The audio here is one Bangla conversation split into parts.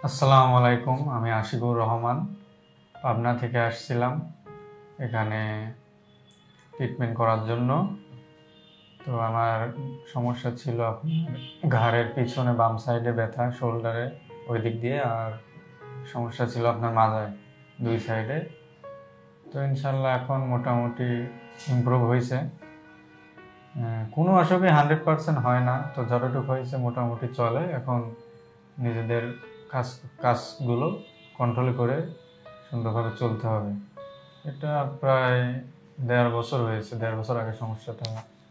আসসালামু আলাইকুম, আমি আশিকুর রহমান পাবনা থেকে আসছিলাম এখানে ট্রিটমেন্ট করার জন্য। তো আমার সমস্যা ছিল আপনার ঘাড়ের পিছনে বাম সাইডে ব্যথা, শোল্ডারে ওই দিক দিয়ে, আর সমস্যা ছিল আপনার মাথায় দুই সাইডে। তো ইনশাল্লাহ এখন মোটামুটি ইমপ্রুভ হয়েছে। কোনো অসুখই 100% হয় না, তো যতটুকু হয়েছে মোটামুটি চলে। এখন নিজেদের কাজগুলো কন্ট্রোল করে সুন্দরভাবে চলতে হবে। এটা প্রায় 1.5 বছর হয়েছে। 1.5 বছর আগে সমস্যাটা।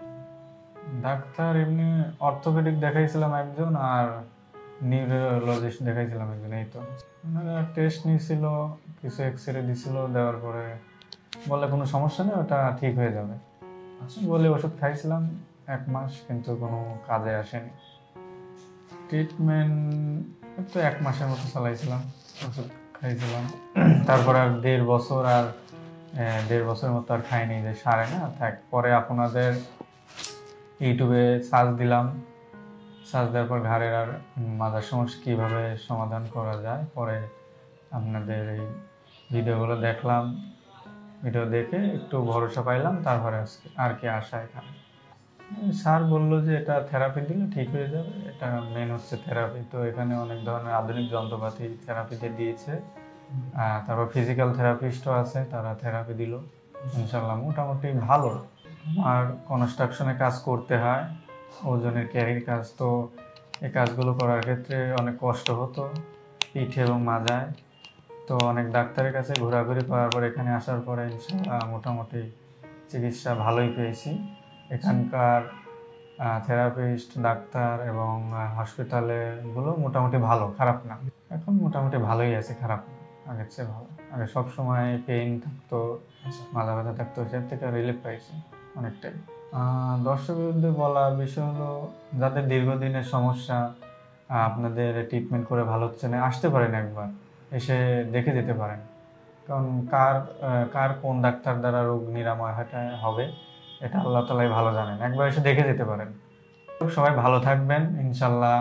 ডাক্তার এমনি অর্থোপেডিক দেখাইছিলাম একজন, আর নিউরোলজিস্ট দেখাইছিলাম একজন। এই তো ওনারা টেস্ট নিয়েছিল, কিছু এক্সরে দিছিল, দেওয়ার পরে বলে কোনো সমস্যা নেই, ওটা ঠিক হয়ে যাবে বলে ওষুধ খাইছিলাম 1 মাস, কিন্তু কোনো কাজে আসেনি। ট্রিটমেন্ট তো 1 মাসের মতো চালাইছিলাম, ওষুধ খাইছিলাম। তারপর আর 1.5 বছর, আর 1.5 বছরের মতো আর খাইনি, যে সারে না থাক। পরে আপনাদের ইউটিউবে সার্চ দিলাম, সার্চ দেওয়ার পর ঘাড়ের আর মাথার সমস্যা কীভাবে সমাধান করা যায়, পরে আপনাদের এই ভিডিওগুলো দেখলাম। ভিডিও দেখে একটু ভরসা পাইলাম, তারপরে আজকে আর কি আসা এখানে। স্যার বললো যে এটা থেরাপি দিলে ঠিক হয়ে যাবে, এটা মেন হচ্ছে থেরাপি। তো এখানে অনেক ধরনের আধুনিক যন্ত্রপাতি থেরাপিতে দিয়েছে। তারপর ফিজিক্যাল থেরাপিস্টও আছে, তারা থেরাপি দিল। ইনশাল্লাহ মোটামুটি ভালো। আর কনস্ট্রাকশনে কাজ করতে হয়, ওজনের ক্যারির কাজ। তো এই কাজগুলো করার ক্ষেত্রে অনেক কষ্ট হতো পিঠে এবং মাজায়। তো অনেক ডাক্তারের কাছে ঘোরাঘুরি করার পর এখানে আসার পরে ইনশাল্লাহ মোটামুটি চিকিৎসা ভালোই পেয়েছি। এখানকার থেরাপিস্ট, ডাক্তার এবং হসপিটালেগুলো মোটামুটি ভালো, খারাপ না। এখন মোটামুটি ভালোই আছে, খারাপ না, আগের চেয়ে ভালো। আগে সবসময় পেইন থাকতো, মাথা ব্যথা থাকতো, সেটার থেকে রিলিফ পাইছি অনেকটাই। দর্শকদের বলার বিষয় হলো, যাদের দীর্ঘদিনের সমস্যা, আপনাদের ট্রিটমেন্ট করে ভালো হচ্ছে না, আসতে পারেন একবার, এসে দেখে যেতে পারেন। কারণ কার কোন ডাক্তার দ্বারা রোগ নিরাময় হবে এটা আল্লাহ তাআলাই ভালো জানেন। একবার এসে দেখে যেতে পারেন। সবাই ভালো থাকবেন ইনশাল্লাহ।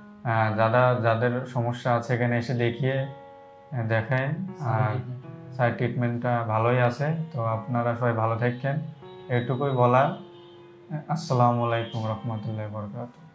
যাদের সমস্যা আছে এখানে এসে দেখিয়ে দেখায়, আর সাইড ট্রিটমেন্টটা ভালোই আছে। তো আপনারা সবাই ভালো থাকেন, এটুকুই বলা। আসসালামু আলাইকুম রহমতুল্লাহি ওয়া বারাকাতুহু।